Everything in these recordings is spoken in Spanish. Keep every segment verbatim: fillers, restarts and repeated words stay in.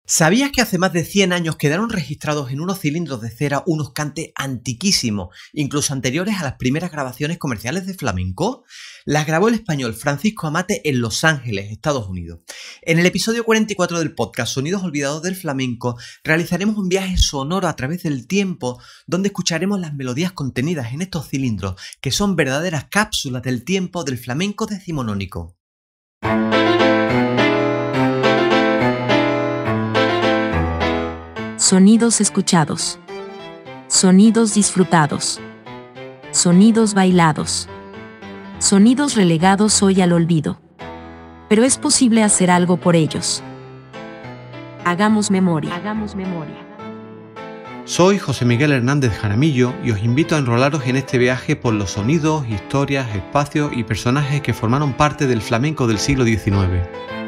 ¿Sabías que hace más de cien años quedaron registrados en unos cilindros de cera unos cantes antiquísimos, incluso anteriores a las primeras grabaciones comerciales de flamenco? Las grabó el español Francisco Amate en Los Ángeles, Estados Unidos. En el episodio cuarenta y cuatro del podcast Sonidos Olvidados del Flamenco realizaremos un viaje sonoro a través del tiempo donde escucharemos las melodías contenidas en estos cilindros que son verdaderas cápsulas del tiempo del flamenco decimonónico. Sonidos escuchados. Sonidos disfrutados. Sonidos bailados. Sonidos relegados hoy al olvido. Pero es posible hacer algo por ellos. Hagamos memoria. Hagamos memoria. Soy José Miguel Hernández Jaramillo y os invito a enrolaros en este viaje por los sonidos, historias, espacios y personajes que formaron parte del flamenco del siglo diecinueve.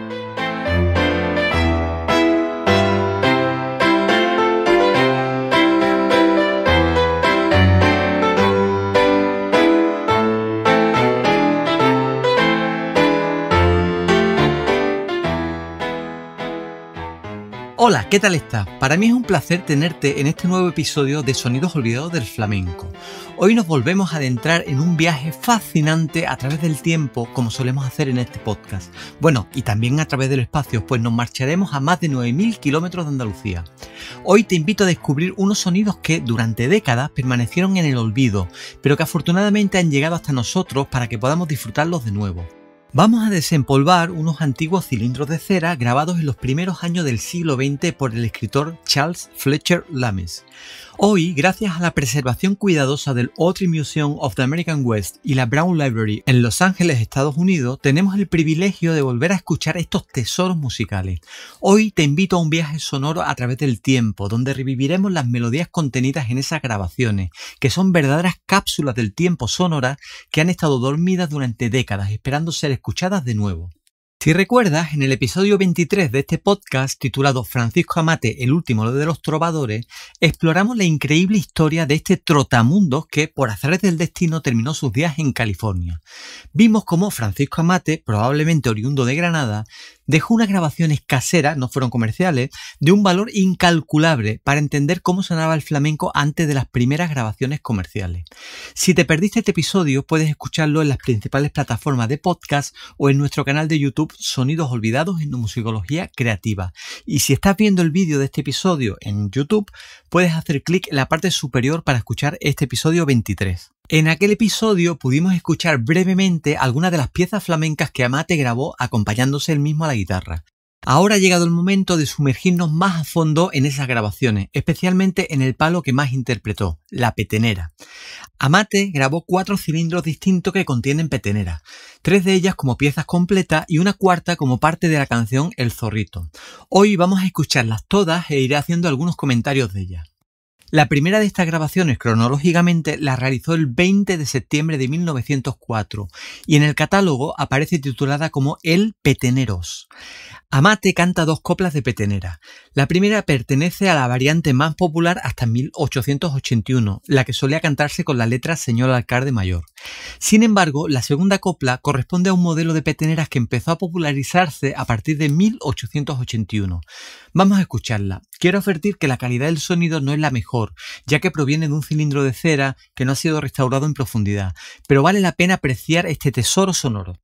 Hola, ¿qué tal estás? Para mí es un placer tenerte en este nuevo episodio de Sonidos Olvidados del Flamenco. Hoy nos volvemos a adentrar en un viaje fascinante a través del tiempo, como solemos hacer en este podcast. Bueno, y también a través del espacio, pues nos marcharemos a más de nueve mil kilómetros de Andalucía. Hoy te invito a descubrir unos sonidos que durante décadas permanecieron en el olvido, pero que afortunadamente han llegado hasta nosotros para que podamos disfrutarlos de nuevo. Vamos a desempolvar unos antiguos cilindros de cera grabados en los primeros años del siglo veinte por el escritor Charles Fletcher Lames. Hoy, gracias a la preservación cuidadosa del Autry Museum of the American West y la Brown Library en Los Ángeles, Estados Unidos, tenemos el privilegio de volver a escuchar estos tesoros musicales. Hoy te invito a un viaje sonoro a través del tiempo, donde reviviremos las melodías contenidas en esas grabaciones, que son verdaderas cápsulas del tiempo sonoras que han estado dormidas durante décadas, esperando ser escuchadas de nuevo. Si recuerdas, en el episodio veintitrés de este podcast titulado Francisco Amate, el último de los trovadores, exploramos la increíble historia de este trotamundos que, por azares del destino, terminó sus días en California. Vimos cómo Francisco Amate, probablemente oriundo de Granada, dejó unas grabaciones caseras, no fueron comerciales, de un valor incalculable para entender cómo sonaba el flamenco antes de las primeras grabaciones comerciales. Si te perdiste este episodio, puedes escucharlo en las principales plataformas de podcast o en nuestro canal de YouTube Sonidos Olvidados en Musicología Creativa. Y si estás viendo el vídeo de este episodio en YouTube, puedes hacer clic en la parte superior para escuchar este episodio veintitrés. En aquel episodio pudimos escuchar brevemente algunas de las piezas flamencas que Amate grabó acompañándose él mismo a la guitarra. Ahora ha llegado el momento de sumergirnos más a fondo en esas grabaciones, especialmente en el palo que más interpretó, la petenera. Amate grabó cuatro cilindros distintos que contienen petenera, tres de ellas como piezas completas y una cuarta como parte de la canción El Zorrito. Hoy vamos a escucharlas todas e iré haciendo algunos comentarios de ellas. La primera de estas grabaciones, cronológicamente, la realizó el veinte de septiembre de mil novecientos cuatro y en el catálogo aparece titulada como El Peteneros. Amate canta dos coplas de petenera. La primera pertenece a la variante más popular hasta mil ochocientos ochenta y uno, la que solía cantarse con la letra Señor Alcalde Mayor. Sin embargo, la segunda copla corresponde a un modelo de peteneras que empezó a popularizarse a partir de mil ochocientos ochenta y uno. Vamos a escucharla. Quiero advertir que la calidad del sonido no es la mejor, ya que proviene de un cilindro de cera que no ha sido restaurado en profundidad, pero vale la pena apreciar este tesoro sonoro.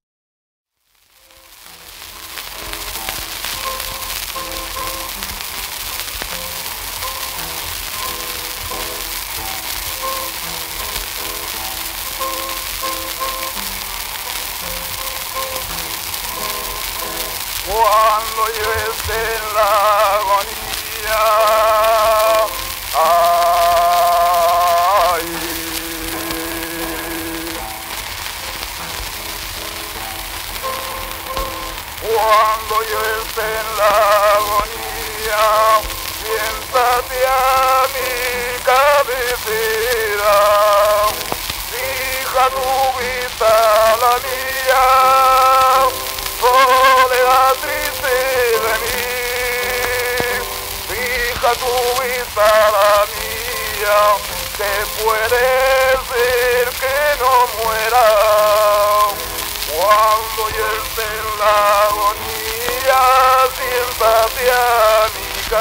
Cuando yo esté en la agonía, ay, cuando yo esté en la agonía, siéntate a mi cabecera, fija tu vista a la mía, soledad triste de mí, fija tu vista a la mía, que puede ser que no muera, cuando yo esté en la agonía, siéntate a mi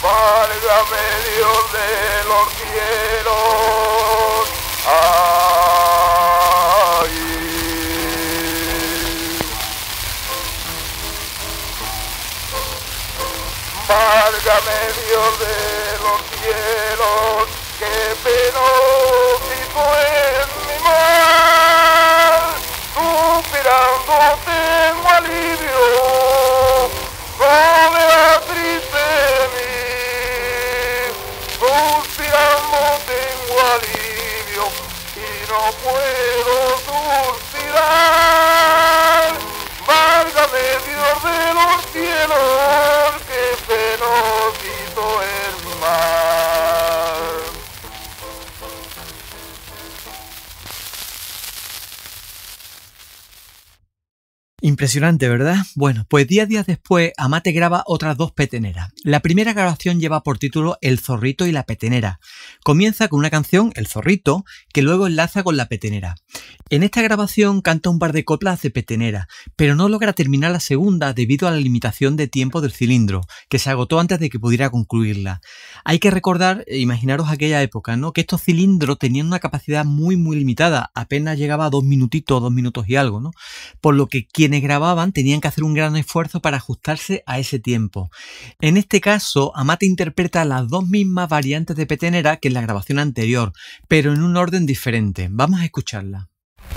válgame Dios de los cielos, ay. Válgame Dios de los cielos, que penosito es mi mal, suspirando tengo alivio, soledad triste de mí, suspirando tengo alivio y no puedo suspirar. Válgame Dios de los cielos, que penosito es mi mal. Impresionante, ¿verdad? Bueno, pues diez días después, Amate graba otras dos peteneras. La primera grabación lleva por título El zorrito y la petenera. Comienza con una canción, El zorrito, que luego enlaza con la petenera. En esta grabación canta un par de coplas de petenera, pero no logra terminar la segunda debido a la limitación de tiempo del cilindro, que se agotó antes de que pudiera concluirla. Hay que recordar, e imaginaros aquella época, ¿no?, que estos cilindros tenían una capacidad muy muy limitada, apenas llegaba a dos minutitos, dos minutos y algo, ¿no? Por lo que quienes grababan tenían que hacer un gran esfuerzo para ajustarse a ese tiempo. En este caso, Amate interpreta las dos mismas variantes de petenera que en la grabación anterior, pero en un orden diferente. Vamos a escucharla.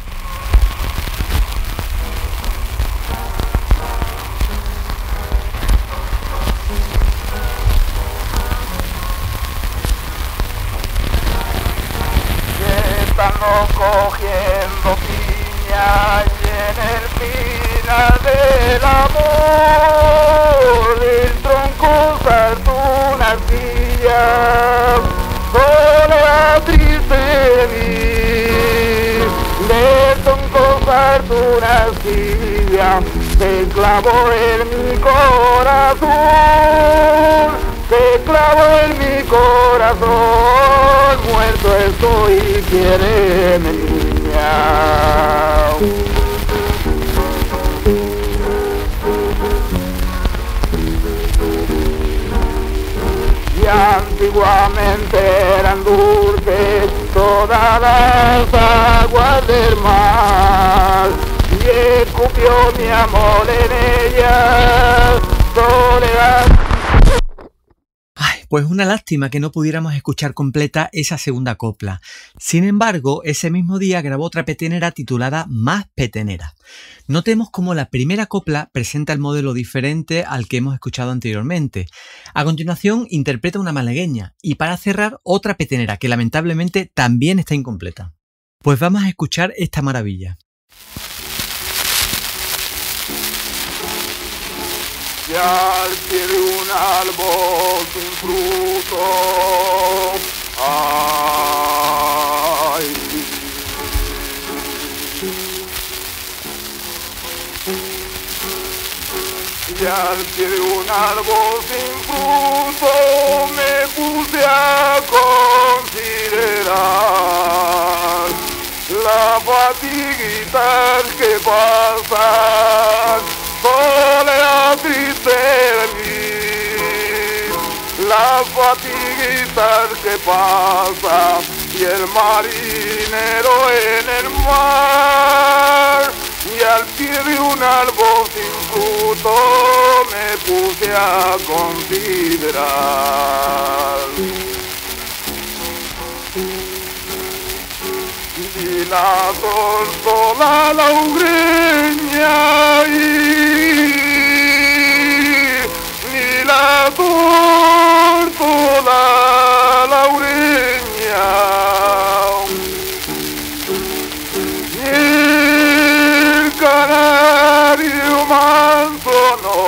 Estamos cogiendo piña y en el final del amor del tronco saltó una astilla, soledad triste de mí, del tronco saltó una astilla, se clavó en mi corazón, se clavó en mi corazón, muerto estoy y quiere mi niña. Y antiguamente eran dulces todas las aguas del mar, y escupió mi amor en ellas, soledad. Pues una lástima que no pudiéramos escuchar completa esa segunda copla. Sin embargo, ese mismo día grabó otra petenera titulada Más petenera. Notemos cómo la primera copla presenta el modelo diferente al que hemos escuchado anteriormente. A continuación interpreta una malagueña y para cerrar otra petenera que lamentablemente también está incompleta. Pues vamos a escuchar esta maravilla. Y al pie de un árbol sin fruto, ay, y al pie de un árbol sin fruto me puse a considerar las fatiguitas que pasan, soledad triste de mí, las fatiguitas que pasan, y el marinero en el mar, y al pie de un árbol sin fruto me puse a considerar. Y la tortola laureña y ni la tortola laureña ni el canario manso no,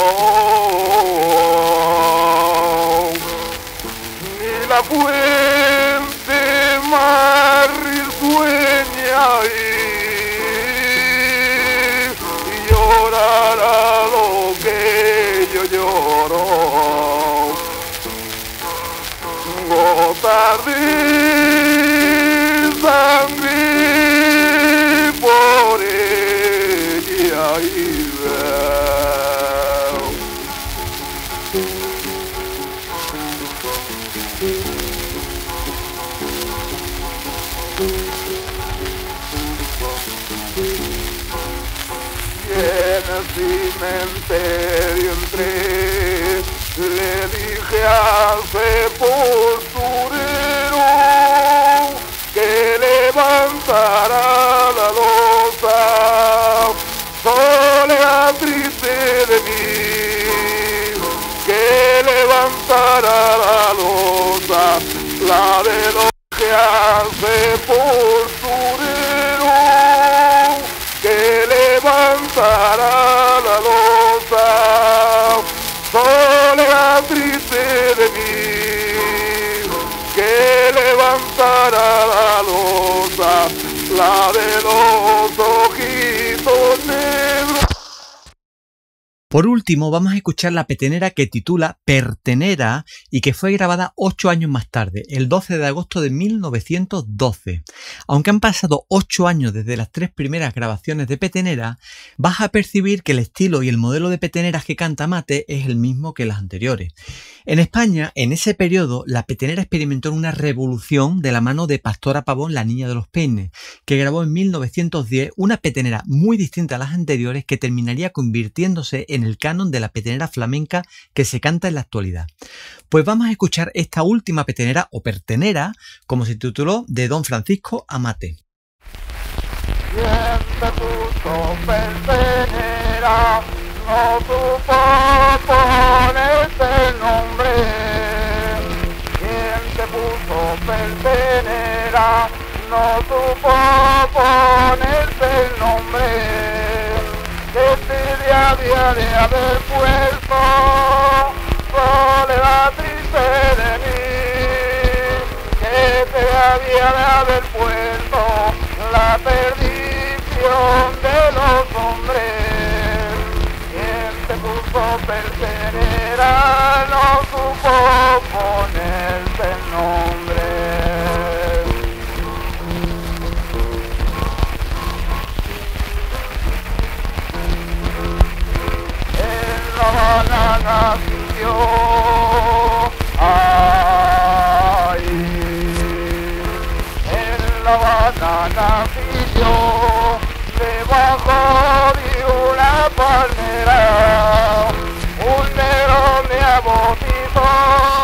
ni la fuente mar sueña y llorará lo que yo lloro, gotas de sangre por ella y veo el cementerio entré, le dije al sepulturero que levantara la losa, soledad triste de mí, que levantara la losa, la de los que al sepulturero, que levantara la losa, soledad triste de mí, que levantara la losa, la de los ojitos negros. Por último, vamos a escuchar la petenera que titula Pertenera y que fue grabada ocho años más tarde, el doce de agosto de mil novecientos doce. Aunque han pasado ocho años desde las tres primeras grabaciones de petenera, vas a percibir que el estilo y el modelo de peteneras que canta Amate es el mismo que las anteriores. En España, en ese periodo, la petenera experimentó una revolución de la mano de Pastora Pavón, la niña de los peines, que grabó en mil novecientos diez una petenera muy distinta a las anteriores que terminaría convirtiéndose en el canon de la petenera flamenca que se canta en la actualidad. Pues vamos a escuchar esta última petenera o pertenera, como se tituló, de don Francisco Amate. ¿Quién te puso pertenera? No supo ponerte el nombre. ¿Quién te puso pertenera? No supo ponerte el nombre. Que envidia había de haber puesto soledad triste de mí, que te había de haber puesto la perdición de los hombres. Quien te puso pertenera no supo ponerte el nombre. La Habana nació, ay, en La Habana nació, debajo de una palmera, un negro me bautizó,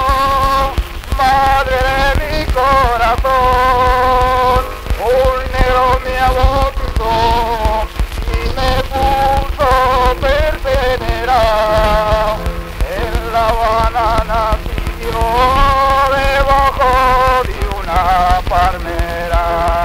madre de mi corazón, un negro me bautizó y me puso pertenera. En La Habana nació debajo de una palmera.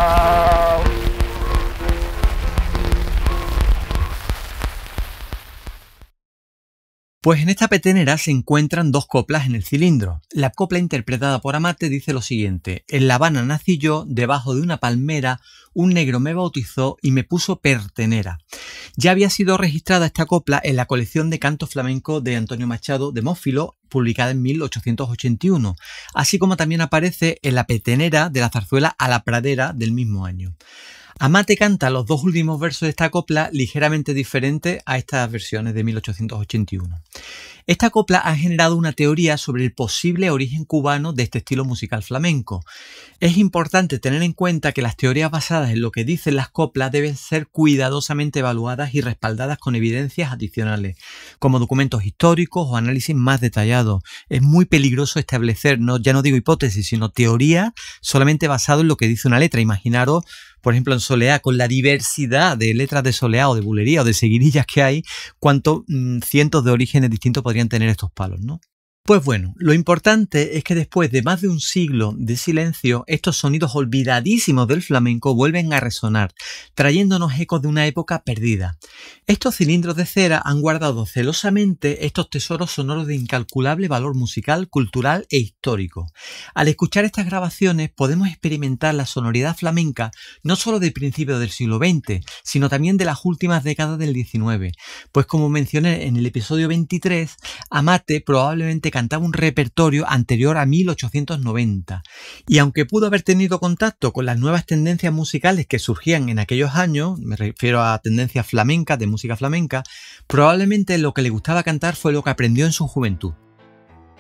Pues en esta petenera se encuentran dos coplas en el cilindro. La copla interpretada por Amate dice lo siguiente: en La Habana nací yo, debajo de una palmera, un negro me bautizó y me puso pertenera. Ya había sido registrada esta copla en la colección de cantos flamencos de Antonio Machado Demófilo, publicada en mil ochocientos ochenta y uno, así como también aparece en la petenera de la zarzuela A la Pradera del mismo año. Amate canta los dos últimos versos de esta copla ligeramente diferentes a estas versiones de mil ochocientos ochenta y uno. Esta copla ha generado una teoría sobre el posible origen cubano de este estilo musical flamenco. Es importante tener en cuenta que las teorías basadas en lo que dicen las coplas deben ser cuidadosamente evaluadas y respaldadas con evidencias adicionales, como documentos históricos o análisis más detallados. Es muy peligroso establecer, no, ya no digo hipótesis, sino teoría solamente basado en lo que dice una letra. Imaginaros, por ejemplo, en soleá, con la diversidad de letras de soleá o de bulería o de seguirillas que hay, cuántos mmm, cientos de orígenes distintos podrían tener estos palos, ¿no? Pues bueno, lo importante es que después de más de un siglo de silencio, estos sonidos olvidadísimos del flamenco vuelven a resonar, trayéndonos ecos de una época perdida. Estos cilindros de cera han guardado celosamente estos tesoros sonoros de incalculable valor musical, cultural e histórico. Al escuchar estas grabaciones podemos experimentar la sonoridad flamenca no solo del principio del siglo veinte, sino también de las últimas décadas del diecinueve, pues como mencioné en el episodio veintitrés, Amate probablemente cantaba un repertorio anterior a mil ochocientos noventa, y aunque pudo haber tenido contacto con las nuevas tendencias musicales que surgían en aquellos años, me refiero a tendencias flamencas, de música flamenca, probablemente lo que le gustaba cantar fue lo que aprendió en su juventud.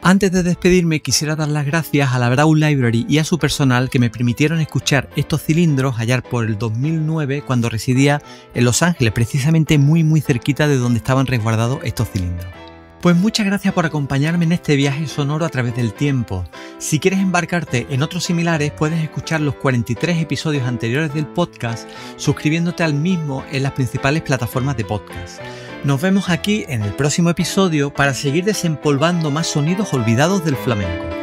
Antes de despedirme quisiera dar las gracias a la Brown Library y a su personal que me permitieron escuchar estos cilindros allá por el dos mil nueve cuando residía en Los Ángeles, precisamente muy muy cerquita de donde estaban resguardados estos cilindros. Pues muchas gracias por acompañarme en este viaje sonoro a través del tiempo. Si quieres embarcarte en otros similares puedes escuchar los cuarenta y tres episodios anteriores del podcast suscribiéndote al mismo en las principales plataformas de podcast. Nos vemos aquí en el próximo episodio para seguir desempolvando más sonidos olvidados del flamenco.